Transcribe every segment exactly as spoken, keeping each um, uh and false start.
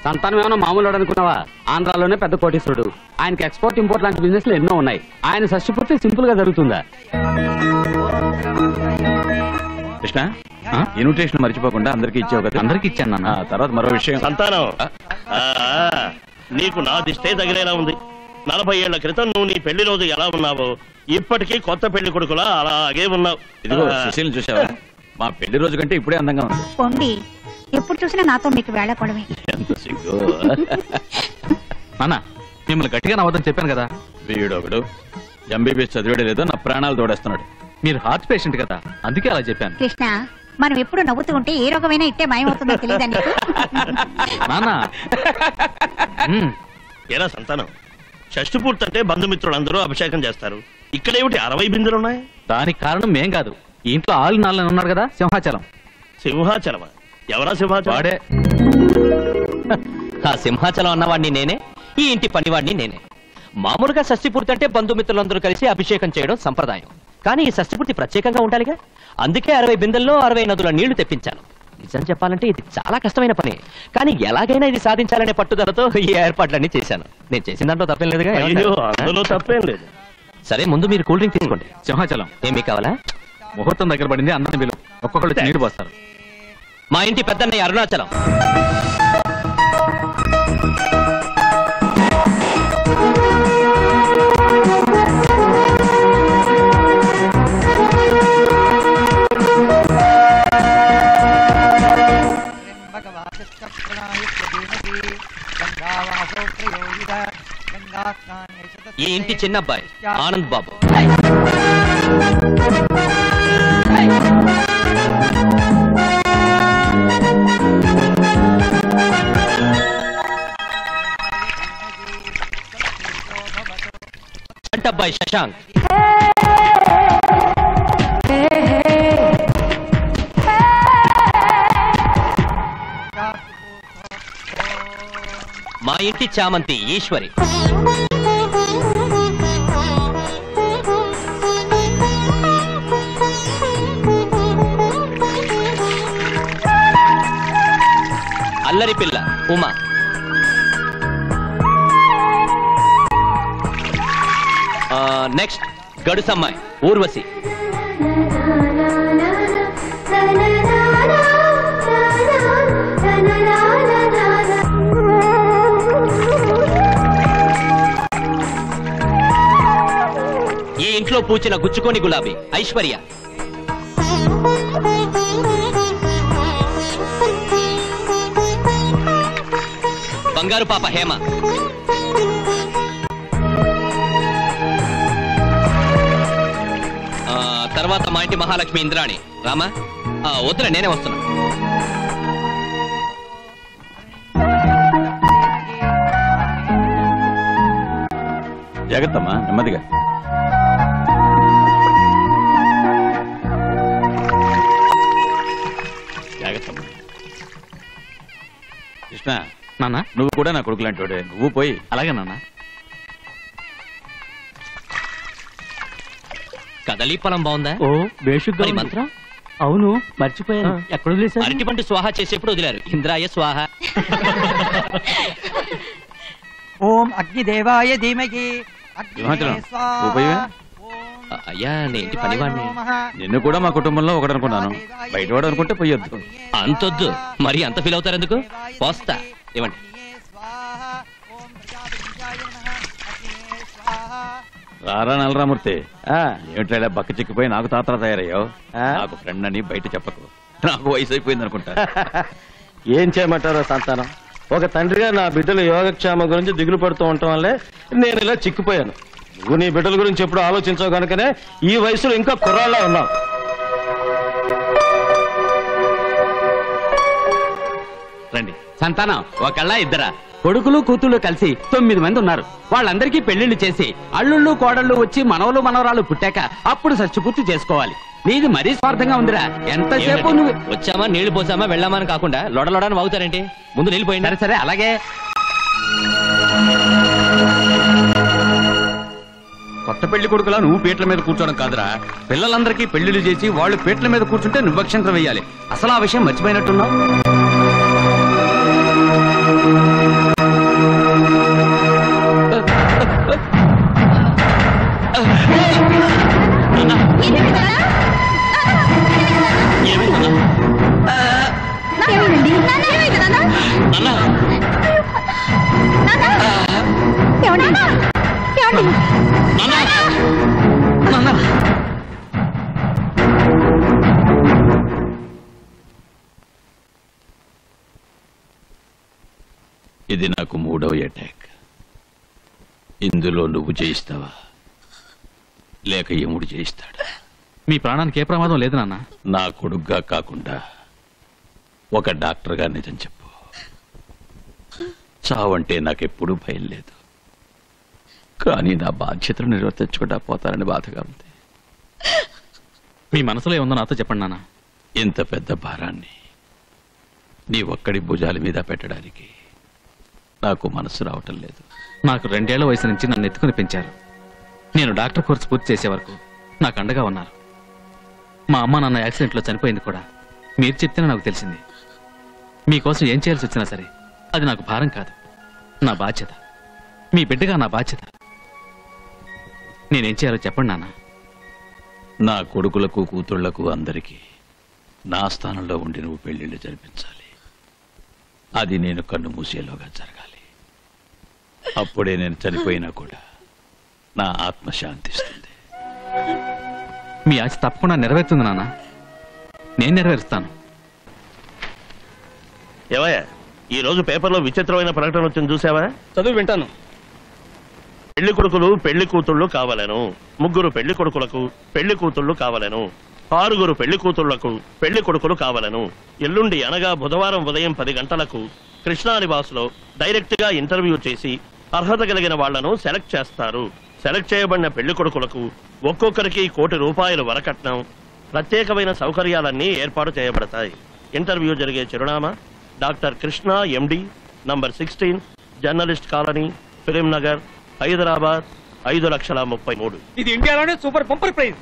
సంతానం ఏమైనా మామూలు అనుకున్నావా? ఆంధ్రాలోనే పెద్ద కోటీశ్వరుడు. ఆయనకి ఎక్స్పోర్ట్ ఇంపోర్ట్ లాంటి బిజినెస్లు ఎన్నో ఉన్నాయి. ఆయన షష్టి పూర్తి సింపుల్ గా జరుగుతుందా? కృష్ణ, ఇన్విటేషన్ మర్చిపోకుండా అందరికి ఇచ్చావు కదా? అందరికి ఇచ్చాను నాన్న. తర్వాత మరో విషయం. సంతానం, నీకు నా దిష్టే తగిలేలా ఉంది. నలభై ఏళ్ల క్రితం నువ్వు నీ పెళ్లి రోజు ఎలా ఉన్నావో ఇప్పటికీ కొత్త పెళ్లి కొడుకులా అలాగే ఉన్నావు. ఇదిగో సుశీల్ చూసావా? మా పెళ్లి రోజు కంటే ఇప్పుడే అందంగా ఉంది. ఎప్పుడు చూసినా నాతో మీకు వేళకోవడమే. ఎంత సిగ్గు. నాన్న, మిమ్మల్ని గట్టిగా నవ్వదని చెప్పాను కదా. వీడొకడు ఎంబీబీఎస్ చదివాడే లేదో నా ప్రాణాలు తోడేస్తున్నాడు. మీరు హార్ట్ పేషెంట్ కదా, అందుకే అలా చెప్పాను. కృష్ణ, మనం ఎప్పుడు నవ్వుతూ ఉంటే ఏ రోగమైనా ఇట్టే మాయమవుతుందో తెలియదండి. నాన్న, ఏరా సంతానం, షష్టి పూర్తి అంటే బంధుమిత్రులందరూ అభిషేకం చేస్తారు. ఇక్కడేమిటి అరవై బిందులున్నాయి? దానికి కారణం మేం కాదు. ఈ ఇంట్లో ఆలు నాలుగు ఉన్నారు కదా, సింహాచలం. సింహాచలమా? ఎవరా సింహాచలం? వాడే. ఆ సింహాచలం అన్నవాడిని నేనే, ఈ ఇంటి పనివాడిని నేనే. మామూలుగా షష్టి పూర్తి అంటే బంధుమిత్రులందరూ కలిసి అభిషేకం చేయడం సంప్రదాయం. కానీ ఈ షష్టి పూర్తి ప్రత్యేకంగా ఉండాలిగా, అందుకే అరవై బిందెల్లో అరవై నదుల నీళ్లు తెప్పించాను. నిజం చెప్పాలంటే ఇది చాలా కష్టమైన పని, కానీ ఎలాగైనా ఇది సాధించాలనే పట్టుదలతో ఈ ఏర్పాట్లన్నీ చేశాను. నేను చేసిన దాంట్లో తప్పేం లేదుగా. అందులో తప్పేం లేదు. సరే, ముందు మీరు కూల్ డ్రింక్ తీసుకోండి. సింహాచలం ఏమీ కావాలా? ముహూర్తం దగ్గర పడింది, అందరిని బిలు. ఒక్కొక్కళ్ళు నీరు పోస్తారు. మా ఇంటి పెద్దన్నయ్య అరుణాచలం. ఈ ఇంటి చిన్నబ్బాయి ఆనంద్ బాబు. చంటబ్బాయి శశాంక్. మా ఇంటి చామంతి ఈశ్వరి. అల్లరి పిల్ల ఉమా. నెక్స్ట్ గడుసమ్మాయి ఊర్వశి. ఈ ఇంట్లో పూచిన గుచ్చుకోని గులాబీ ఐశ్వర్య. బంగారు పాప హేమ. తర్వాత మా ఇంటి మహాలక్ష్మి ఇంద్రాణి. రామా, వద్దులే, నేనే వస్తున్నా. జాగ్రత్తమ్మా, నెమ్మదిగా. జాగ్రత్తమ్మా. కృష్ణ, నాన్న, నువ్వు కూడా నా కొడుకు లాంటి వాడే. నువ్వు పోయి. అలాగే నాన్న. కదలీ పొలం బాగుందా? ఓ బేషుగ్గా మరి మంత్రం? అవును, మర్చిపోయాను. ఎక్కడ వదిలేసారు? అరటి పండు స్వాహ చేసేప్పుడు వదిలారు. ఇంద్రాయ స్వాహ. ఓం అగ్నిదేవాయ ధీమహి. అయ్యా, నేంటి పనివాడిని. నిన్ను కూడా మా కుటుంబంలో ఒకటి అనుకున్నాను. బయటవాడు అనుకుంటే పోయొద్దు. అంతొద్దు, మరి అంత ఫీల్ అవుతారు ఎందుకు? పోస్తా. ఇవ్వండి. రారా నలరామూర్తి, ఏమిట్లా బక్క చిక్కిపోయి నాకు తాతరా తయారయ్యావు? నాకు ఫ్రెండ్ అని బయట చెప్పకు, నాకు వయసు అయిపోయింది అనుకుంటా. ఏం చేయమంటారో సంతానం, ఒక తండ్రిగా నా బిడ్డల యోగక్షేమం గురించి దిగులు పడుతూ ఉండటం వల్లే నేను ఇలా చిక్కిపోయాను. నువ్వు నీ బిడ్డల గురించి ఎప్పుడు ఆలోచించావు కనుకనే ఈ వయసులో ఇంకా కుర్రాళ్ళ ఉన్నావు. రండి. సంతానం ఒకళ్ళ ఇద్దరా? కొడుకులు కూతుళ్ళు కలిసి తొమ్మిది మంది ఉన్నారు. వాళ్ళందరికీ పెళ్లిళ్లు చేసి అల్లుళ్ళు కోడళ్ళు వచ్చి మనవలు మనవరాలు పుట్టాక అప్పుడు షష్టిపూర్తి చేసుకోవాలి. నీది మరీ స్వార్థంగా ఉందిరా. ఎంతసేపు నువ్వు వచ్చామా నీళ్లు పోసామా వెళ్ళామా అని కాకుండా లొడలొడని వాగుతారేంటి? ముందు నీళ్ళు పోయింది. సరే సరే అలాగే. కొత్త పెళ్లి కొడుకులా నువ్వు పీటల మీద కూర్చోవడం కాదురా. పిల్లలందరికీ పెళ్లిళ్ళు చేసి వాళ్ళు పీటల మీద కూర్చుంటే నువ్వు అక్షంతరం వెయ్యాలి. అసలు ఆ విషయం మర్చిపోయినట్టున్నావు. ఇది నాకు మూడవ అటాక్. ఇందులో నువ్వు జయిస్తావా లేక యముడు జయిస్తాడా? మీ ప్రాణానికి ఏ ప్రమాదం లేదు నాన్న. నా కొడుగ్గా కాకుండా ఒక డాక్టర్గా నిజం చెప్పు. చావంటే నాకెప్పుడూ భయం లేదు, కానీ నా బాధ్యతను నిర్వర్తించకుండా పోతానని బాధగా ఉంది. మీ మనసులో ఏముందో నాతో చెప్పండి నాన్న. ఇంత పెద్ద భారాన్ని నీ ఒక్కడి భుజాల మీద పెట్టడానికి నాకు మనసు రావటం లేదు. నాకు రెండేళ్ల వయసు నుంచి నన్ను ఎత్తుకుని పెంచారు. నేను డాక్టర్ కోర్సు పూర్తి చేసే వరకు నాకు అండగా ఉన్నారు. మా అమ్మ నాన్న యాక్సిడెంట్లో చనిపోయింది కూడా మీరు చెప్తేనే నాకు తెలిసింది. మీకోసం ఏం చేయాల్సి వచ్చినా సరే అది నాకు భారం కాదు, నా బాధ్యత. మీ బిడ్డగా నా బాధ్యత. నేనేం చేయాలో చెప్పండి నాన్న. నా కొడుకులకు కూతుళ్లకు అందరికీ నా స్థానంలో ఉండి నువ్వు పెళ్లిళ్ళు జరిపించాలి. అది నేను కన్ను మూసేలోగా జరగాలి. అప్పుడే నేను చనిపోయినా కూడా నా ఆత్మ శాంతిస్తుంది. మీ ఆశ తప్పకుండా నెరవేరుతుంది నాన్న. నేను నెరవేరుస్తాను. ఏవయ్యా, ఈ రోజు పేపర్లో విచిత్రమైన ప్రకటన వచ్చింది, చూసావా? చదువు వింటాను. పెళ్లి కొడుకులు పెళ్లి కూతుళ్ళు కావాలను, ముగ్గురు పెళ్లి కొడుకులకు పెళ్లి కూతుళ్ళు కావాలను, ఆరుగురు పెళ్లి కూతుళ్లకు పెళ్లి కొడుకులు కావాలను. ఎల్లుండి అనగా బుధవారం ఉదయం పది గంటలకు కృష్ణా నివాసులో డైరెక్ట్ గా ఇంటర్వ్యూ చేసి అర్హత కలిగిన వాళ్లను సెలెక్ట్ చేస్తారు. సెలెక్ట్ చేయబడిన పెళ్లి కొడుకులకు ఒక్కొక్కరికి కోటి రూపాయలు వరకట్నం, ప్రత్యేకమైన సౌకర్యాలన్నీ ఏర్పాటు చేయబడతాయి. ఇంటర్వ్యూ జరిగే చిరునామా doctor Krishna MD, number sixteen, journalist colony, film Nagar, Hyderabad, ఐదు లక్షల ముప్పై మూడు. ఇది ఇండియాలోనే సూపర్ పంపర్ ప్రైజ్.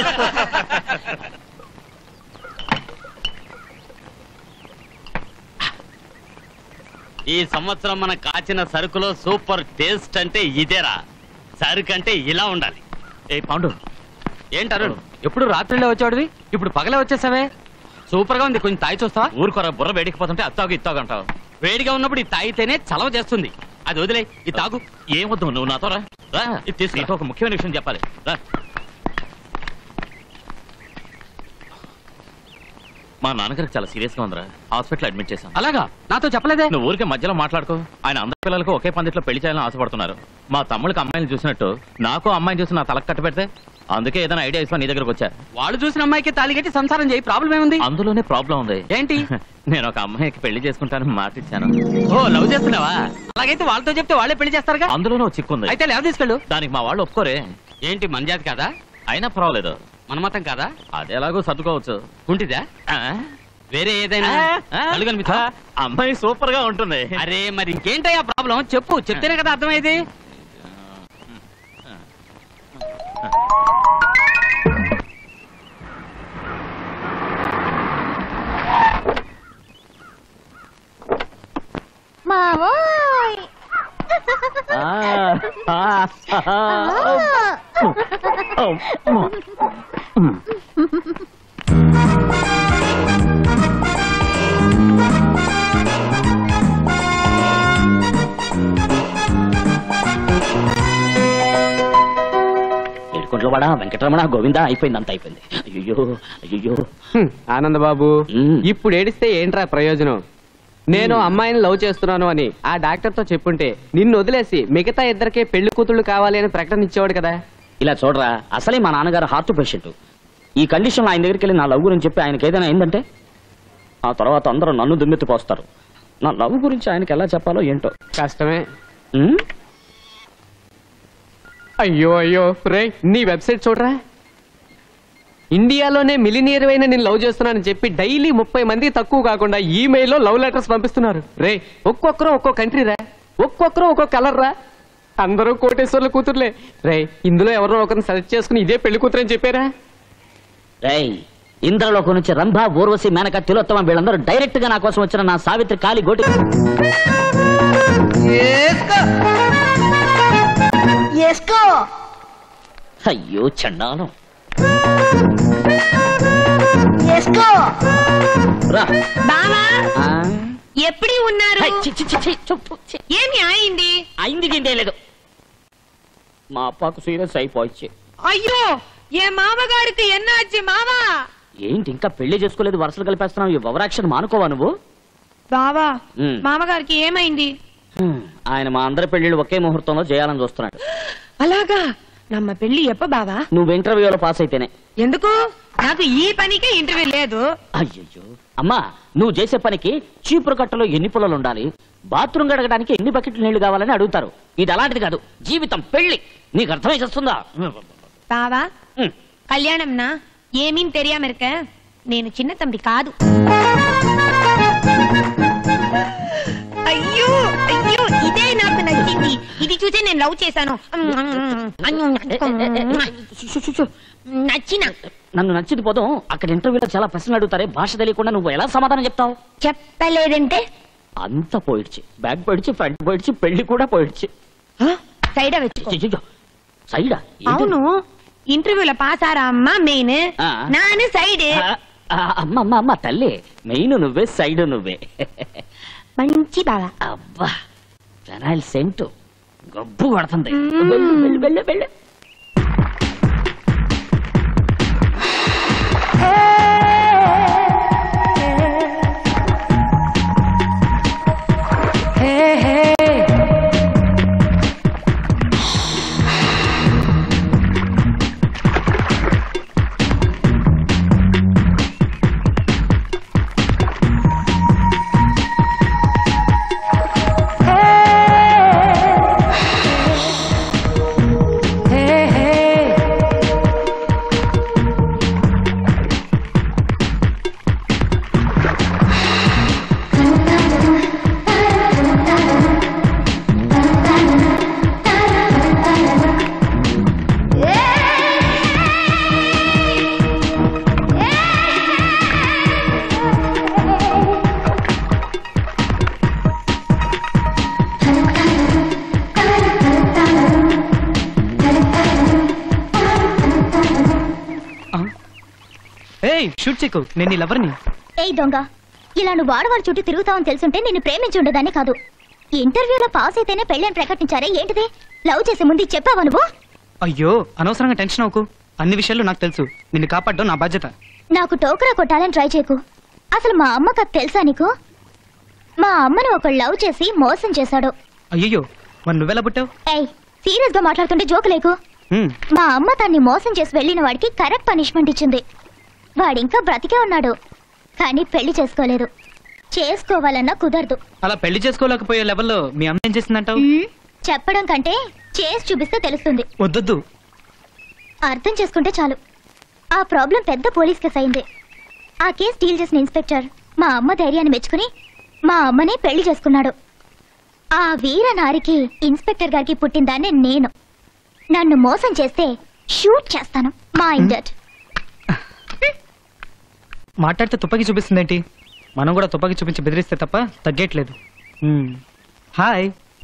ఈ సంవత్సరం మన కాచిన సరుకులో సూపర్ టేస్ట్ అంటే ఇదేరా. సరుకు అంటే ఇలా ఉండాలి. ఏ పాండు, ఏంటారు ఎప్పుడు రాత్రిలో వచ్చాడువి, ఇప్పుడు పగలే వచ్చేసావే. సూపర్ గా ఉంది, కొంచెం తాగి చూస్తావా? ఊరుకోరా, బుర్ర వేడికిపోతుంటే అత్తాగు ఇత్తాగు అంటావు. వేడిగా ఉన్నప్పుడు ఇది తాగితేనే చలవ చేస్తుంది. అది వదిలే, ఇది తాగు. ఏమొద్దు, నువ్వు నాతో రా. రా, ఇది తీసుకు. నీతో ఒక ముఖ్యమైన విషయం చెప్పాలి. రా. మా నాన్నగారికి చాలా సీరియస్ గా ఉందిరా, హాస్పిటల్ అడ్మిట్ చేశాను. అలాగా, నాతో చెప్పలేదే. నువ్వు ఊరికే మధ్యలో మాట్లాడుకో. ఆయన అందరి పిల్లలకు ఒకే పందిట్లో పెళ్లి చేయాలని ఆశపడుతున్నారు. మా తమ్ముడికి అమ్మాయిని చూసినట్టు నాకు అమ్మాయిని చూసి నా తలకు కట్టు పెడితే, అందుకే ఏదైనా ఐడియా ఇస్తా నీ దగ్గరకు వచ్చా. వాళ్ళు చూసిన అమ్మాయికి తాళిగట్టి సంసారం చేయి, ప్రాబ్లం ఏముంది? అందులోనే ప్రాబ్లం ఉంది. ఏంటి? నేను ఒక అమ్మాయికి పెళ్లి చేసుకుంటానని మాట ఇచ్చాను. ఓ, లవ్ చేస్తున్నావా? అలాగైతే వాళ్ళతో చెప్తే వాళ్ళే పెళ్లి చేస్తారుగా. అందులోనే చిక్కుంది. అయితే లేవ తీసుకెళ్ళు. దానికి మా వాళ్ళు ఒప్పుకోరే. ఏంటి, మన జాతి కాదా? అయినా పర్వాలేదు. మన మతం కాదా? అది ఎలాగో సర్దుకోవచ్చు. ఉంటిదా? వేరే ఏదైనా కళ్ళు కనిపిస్తా? అమ్మాయి సూపర్ గా ఉంటుంది. అరే మరి ఇంకేంటయ్యా ప్రాబ్లం? చెప్పు, చెప్తేనే కదా అర్థమైంది. మావోయ్ ఏడుకొండలవాడ వెంకటరమణ గోవింద అయిపోయింది, అంత అయిపోయింది. అయ్యో అయ్యో. ఆనందబాబు, ఇప్పుడు ఏడిస్తే ఏంట్రా ప్రయోజనం? నేను అమ్మాయిని లవ్ చేస్తున్నాను అని ఆ డాక్టర్ తో చెప్పుంటే నిన్ను వదిలేసి మిగతా ఇద్దరికే పెళ్లి కూతుళ్ళు కావాలి అని ప్రకటన ఇచ్చేవాడు కదా. ఇలా చూడరా, అసలే మా నాన్నగారు హార్ట్ పేషెంట్. ఈ కండిషన్ ఆయన దగ్గరికి వెళ్ళి నా లవ్ గురించి చెప్పి ఆయనకి ఏదైనా అయిందంటే ఆ తర్వాత అందరూ నన్ను దుమ్మెత్తిపోస్తారు. నా లవ్ గురించి ఆయనకి ఎలా చెప్పాలో ఏంటో కష్టమే. ఉమ్? అయ్యో అయ్యో రే, నీ వెబ్సైట్ చూడరా. ఇండియాలోనే మిలినియర్ అయిన నేను లవ్ చేస్తున్నానని చెప్పి డైలీ ముప్పై మంది తక్కువ కాకుండా ఈమెయిల్లో లవ్ లెటర్స్ పంపిస్తున్నారు. రే, ఒక్కొక్కరు ఒక్కో కంట్రీ రా, ఒక్కొక్కరు ఒక్కో కలర్ రా, అందరూ కోటేశ్వర్ల కూతుర్లే. రే, ఇందులో ఎవరో ఒకరిని సెలెక్ట్ చేసుకుని ఇదే పెళ్లి కూతురు అని చెప్పారా? రేయ్, ఇంద్రలోకం నుంచి రంభ, ఊర్వశి, మేనక, తిలోత్తమ వీళ్ళందరూ డైరెక్ట్ గా నా కోసం వచ్చిన నా సావిత్రి కాలి గోటి. అయ్యో చండాలం. రా. ఎప్పుడు ఉన్నారు హై, చి, చి, చి, చి, చెప్పు, చి. ఏమి అయింది అయింది గిందే లేదు మా అప్పకు సీరియస్ అయిపోయి అయ్యో ఏ మామగారికి ఎన్నాచి మామా ఏంటి ఇంకా పెళ్లి చేసుకోలేదు వరుసలు కలిపేస్తున్నావు ఈ ఓవరాక్షన్ మానుకోవా నువ్వు బావా ఉమ్. మామగారికి ఏమైంది హ్మ్, ఆయన మా అందరి పెళ్లిళ్ళు ఒకే ముహూర్తంలో చేయాలని చూస్తున్నాడు అలాగా నమ్మ పెళ్లి ఎప్ప బావా నువ్వు ఇంటర్వ్యూలో పాస్ అయితేనే ఎందుకు నాకు ఈ పనికే ఇంటర్వ్యూ లేదు అయ్యయ్యో అమ్మా నువ్వు చేసే పనికి చీపురు కట్టలో ఎన్ని పుల్లలు ఉండాలి బాత్రూమ్ గడగడానికి ఎన్ని బకెట్లు నీళ్లు కావాలని అడుగుతారు ఇది అలాంటిది కాదు జీవితం పెళ్లి నీకు అర్థమై చేస్తుందా బావా హ్మ్. కళ్యాణంనా ఏమీని తెలియమెరక నేను చిన్న తంబి కాదు అయ్యో అయ్యో ఇదే నాకు నచ్చింది ఇది చూసే నేను లవ్ చేశాను షు, షు, షు. నచ్చిన నన్ను నచ్చింది పోదాం అక్కడ ఇంటర్వ్యూలో చాలా ప్రశ్నలు అడుగుతారే భాష తెలియకుండా నువ్వు ఎలా సమాధానం చెప్తావు చెప్పలేదంటే అంత పోయిడ్చి బ్యాక్ పోయిడ్చి ఫ్రంట్ పోయిడ్చి పెళ్లి కూడా పోయిడ్చి సైడ్ వెచ్చుకో సైడా అవును ఇంటర్వ్యూల పాసారా అమ్మ మెయిన్ ఆ. నాను సైడ్ అమ్మ అమ్మ అమ్మ తల్లి మెయిన్ నువ్వే సైడ్ నువ్వే మంచి బావా అబ్బా ఫెనాయిల్ సెంటు గబ్బు కొడుతుంది వెళ్ళు, వెళ్ళు, వెళ్ళు, వెళ్ళు. షూట్ చెక్కు నేను నీ లవర్ని ఏయ్ దొంగ ఇలా నువ్వు వాడవాడి చుట్టూ తిరుగుతావని తెలుసుంటే నిన్ను ప్రేమించి ఉండదాన్ని కాదు ఇంటర్వ్యూలో పాస్ అయితేనే పెళ్ళని ప్రకటించారే ఏంటిది లవ్ చేసే ముందు ఇది చెప్పావా నువ్వు అయ్యో అనవసరంగా టెన్షన్ అవ్వకు అన్ని విషయాలు నాకు తెలుసు నిన్ను కాపాడడం నా బాధ్యత నాకు టోకరా కొట్టాలని ట్రై చేయకు అసలు మా అమ్మకు అది తెలుసా నీకు మా అమ్మను ఒక లవ్ చేసి మోసం చేశాడు అయ్యో మరి నువ్వెలా పుట్టావు ఏయ్ సీరియస్ గా మాట్లాడుతుంటే జోకు లేకు హ్మ్, మా అమ్మ తన్ని మోసం చేసి వెళ్ళిన వాడికి కరెక్ట్ పనిష్మెంట్ ఇచ్చింది వాడింకా బ్రతికే ఉన్నాడు కానీ పెళ్లి చేసుకోలేదు చేసుకోవాలన్నా కుదరదు అలా పెళ్లి చేసుకోలేకపోయే లెవెల్లో మీ అమ్మ ఏం చేసిందంటావు మ్మ్, చెప్పడం కంటే చేసి చూపిస్తే తెలుస్తుంది వద్దొద్దు అర్థం చేసుకుంటే చాలు ఆ ప్రాబ్లం పెద్ద పోలీస్ కేసు అయింది ఆ కేసు డీల్ చేసిన ఇన్స్పెక్టర్ మా అమ్మ ధైర్యాన్ని మెచ్చుకుని మా అమ్మనే పెళ్లి చేసుకున్నాడు ఆ వీర నారికి ఇన్స్పెక్టర్ గారికి పుట్టిందాన్ని నేను నన్ను మోసం చేస్తే షూట్ చేస్తాను మా ఇండట్ మాట్లాడితే తుపాకీ చూపిస్తుందేంటి మనం కూడా తుపాకీ చూపించి బెదిరిస్తే తప్ప తగ్గట్లేదు హాయ్